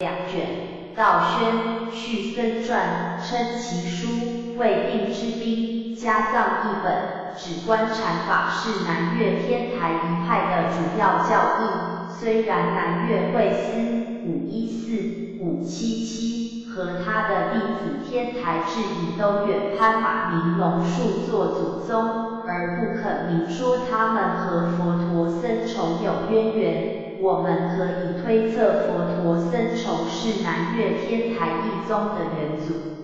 2卷，道宣续僧传称其书为定之兵，家藏一本，指观禅法是南岳天台一派的主要教义。虽然南岳慧思514、577和他的弟子天台智仪都远攀马明龙树做祖宗，而不肯明说他们和佛陀僧重有渊源，我们可以推测佛陀僧重是南岳天台一宗的元祖。